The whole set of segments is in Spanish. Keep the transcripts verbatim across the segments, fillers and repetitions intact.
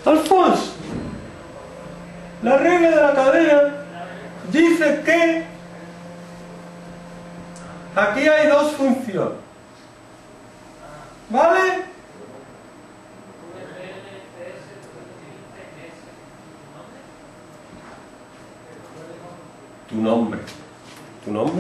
Alfonso, la regla de la cadena dice que aquí hay dos funciones, ¿vale? Tu nombre, tu nombre.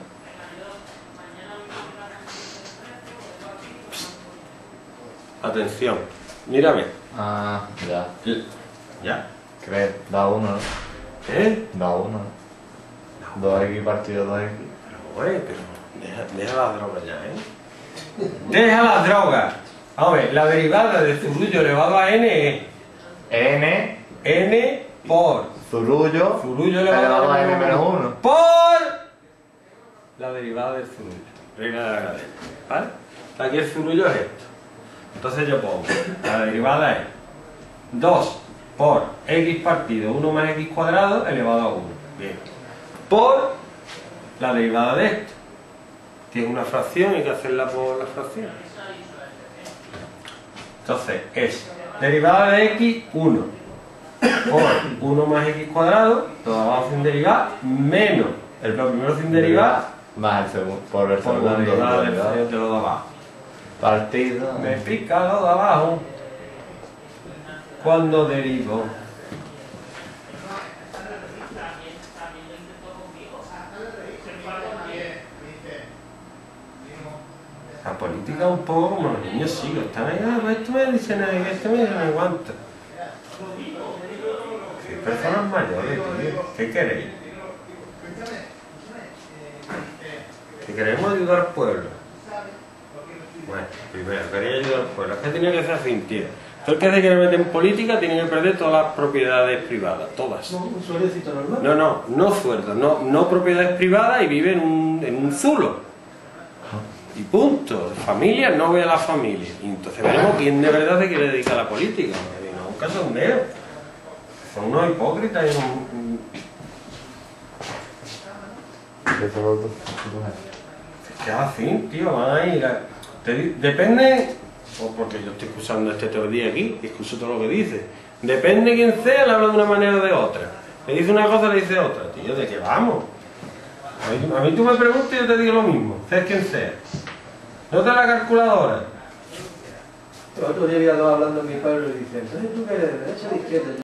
Psst. Atención, mírame. Ah, ya. ¿Ya? Creo, da uno, ¿no? ¿Eh? Da uno, ¿no? dos equis partido dos equis. Pero, oye, pero deja, deja la droga ya, ¿eh? Deja la droga. A ver, la derivada de zurullo elevado a n es N, n por zurullo, zurullo elevado elevado a a n n menos uno. por la derivada del zurullo. Regla de la cadena, ¿vale? Aquí el zurullo es esto. Entonces yo pongo, la derivada es dos por x partido uno más x cuadrado elevado a uno. Bien. Por la derivada de esto, que es una fracción y hay que hacerla por la fracción. Entonces es derivada de x uno por uno más x cuadrado, todo abajo sin derivar, menos el primero sin derivar Más el segundo, por el por segundo. la derivada del derivado. de lo de abajo. Partido. Me pica lo de abajo cuando derivo. La política es un poco como los niños chicos, están ahí, ah, pues esto me dice nada, que esto me dice no me aguanta. Sois personas mayores, tío, ¿qué queréis? Que queremos ayudar al pueblo. Bueno, primero, quería ayudar al pueblo, es que tenía que ser así, tío. Todo el que se quiere meter en política tiene que perder todas las propiedades privadas, todas. No, un sueldecito normal. No, no, no sueldos, no, no propiedades privadas y vive en un, en un zulo. Y punto. Familia, no ve a la familia. Y entonces veremos quién de verdad se quiere dedicar a la política. No, un cachondeo. Son unos hipócritas y un... Es que es así, tío, van a ir a... Te di- depende, o porque yo estoy escuchando este todo el día aquí, y escucho todo lo que dice. Depende quién sea, le habla de una manera o de otra. Le dice una cosa, le dice otra. Tío, ¿de qué vamos? A mí, a mí tú me preguntas y yo te digo lo mismo, seas quien sea. ¿No te la calculadora? El otro día había dos hablando en mi pueblo y dicen, ¿tú qué eres? ¿De derecha o de izquierda?